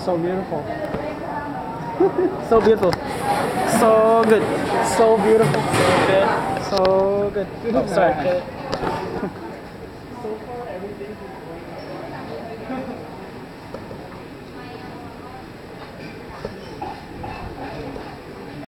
So beautiful. So beautiful. So good. So beautiful. So good. So good. Oh, sorry. So far, everything is going well.